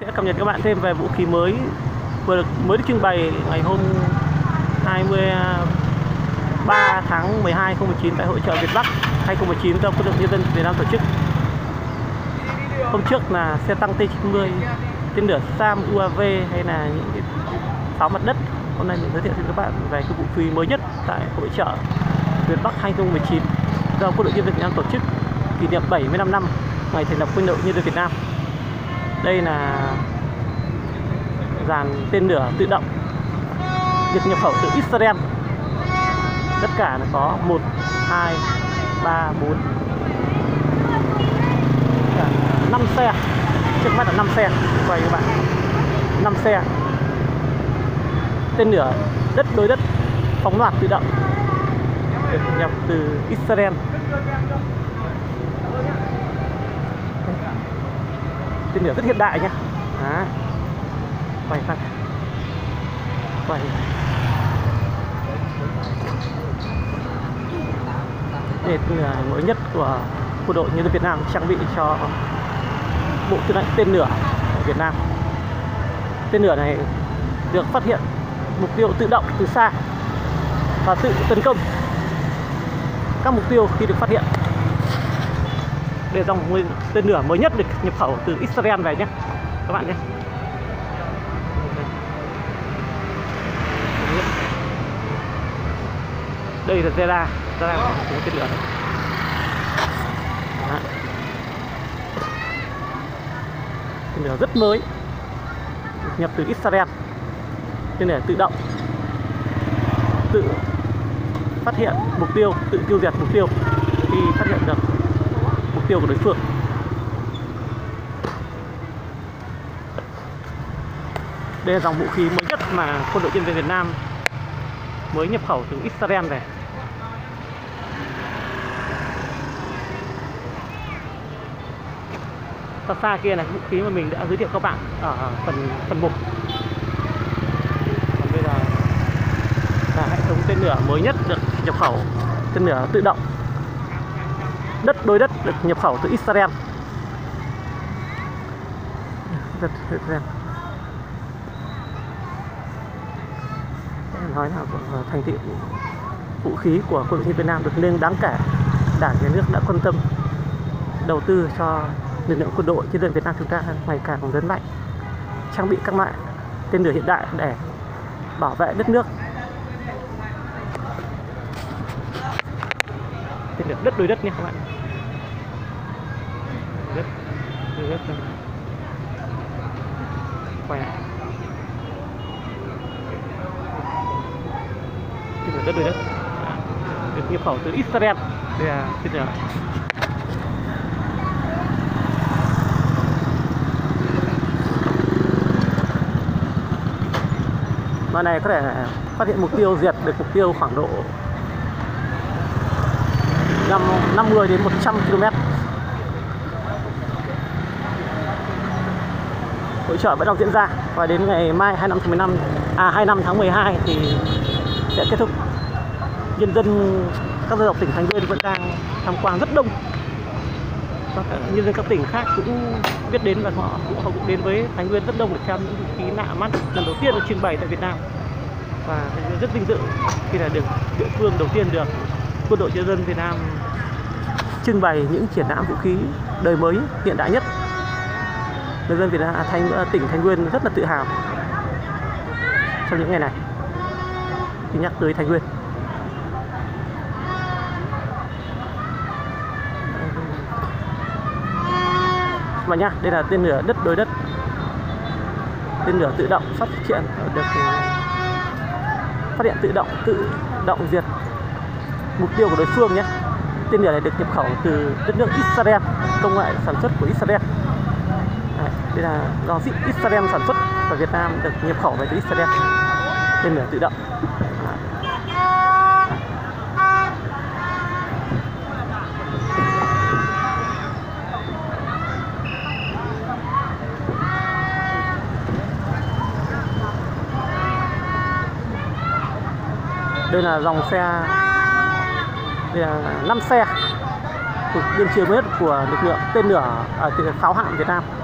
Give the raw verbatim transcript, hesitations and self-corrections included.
sẽ cập nhật các bạn thêm về vũ khí mới vừa được mới được trưng bày ngày hôm hai mươi ba tháng mười hai năm hai không một chín tại hội chợ Việt Bắc hai không một chín do Quân đội Nhân dân Việt Nam tổ chức. Hôm trước là xe tăng T chín mươi, tên lửa SAM u a vê hay là những cái pháo mặt đất. Hôm nay mình giới thiệu cho các bạn về cái vũ khí mới nhất tại hội chợ Việt Bắc hai không một chín do Quân đội Nhân dân Việt Nam tổ chức kỷ niệm bảy mươi lăm năm ngày thành lập Quân đội Nhân dân Việt Nam. Đây là dàn tên lửa tự động được nhập khẩu từ Israel. Tất cả là có một, hai, ba, bốn, năm xe. Trước mắt là năm xe. Quay các bạn, năm xe tên lửa đất đối đất phóng loạt tự động được nhập từ Israel. Tên lửa rất hiện đại nhé. Đó. Quay phát quay đây là mới nhất của Quân đội Nhân dân Việt Nam trang bị cho bộ tư lệnh tên lửa của Việt Nam. Tên lửa này được phát hiện mục tiêu tự động từ xa và tự tấn công các mục tiêu khi được phát hiện. Đây là dòng tên lửa mới nhất được nhập khẩu từ Israel về nhé các bạn nhé. Đây là Zera, Zera của tên lửa này. Đó. Tên lửa rất mới, được nhập từ Israel. Tên lửa tự động, tự phát hiện mục tiêu, tự tiêu diệt mục tiêu khi phát hiện được mục tiêu của đối phương. Đây là dòng vũ khí mới nhất mà Quân đội Nhân dân Việt Nam mới nhập khẩu từ Israel về. Xa xa kia là vũ khí mà mình đã giới thiệu các bạn ở phần phần một. Còn bây giờ là hệ thống tên lửa mới nhất được nhập khẩu, tên lửa tự động đất đối đất được nhập khẩu từ Israel. Đất Israel. Nói là thành tựu vũ khí của Quân đội Việt Nam được nâng đáng kể. Đảng, Nhà nước đã quan tâm đầu tư cho lực lượng quân đội nhân dân Việt Nam chúng ta ngày càng lớn mạnh, trang bị các loại tên lửa hiện đại để bảo vệ đất nước. Tên lửa đất đối đất nhé các bạn. Đất đối đất. Quay lại. Tên lửa đất đối đất được nhập khẩu từ Israel. Đây là tên lửa. Mà này có thể phát hiện mục tiêu, diệt được mục tiêu khoảng độ năm mươi đến một trăm ki lô mét. Hội chợ vẫn đang diễn ra và đến ngày mai hai mươi lăm tháng mười lăm à hai mươi lăm tháng mười hai thì sẽ kết thúc. Nhân dân các dân tộc tỉnh Thái Nguyên vẫn đang tham quan rất đông. Và nhân dân các tỉnh khác cũng biết đến và họ cũng, họ cũng đến với Thái Nguyên rất đông để xem những vũ khí lạ mắt lần đầu tiên được trưng bày tại Việt Nam. Và rất vinh dự khi là được địa phương đầu tiên được Quân đội Nhân dân Việt Nam trưng bày những triển lãm vũ khí đời mới hiện đại nhất. Nhân dân Việt Nam, Thanh, tỉnh Thái Nguyên rất là tự hào trong những ngày này khi nhắc tới Thái Nguyên. Và nhá, đây là tên lửa đất đối đất, tên lửa tự động phát triển được phát hiện tự động tự động diệt mục tiêu của đối phương nhé. Tên lửa này được nhập khẩu từ đất nước Israel, công nghệ sản xuất của Israel. Đấy, đây là do Israel sản xuất và Việt Nam được nhập khẩu về từ Israel. Tên lửa tự động. Đây là dòng xe, đây là năm xe thuộc biên chế mới nhất của lực lượng tên lửa ở pháo hạm Việt Nam.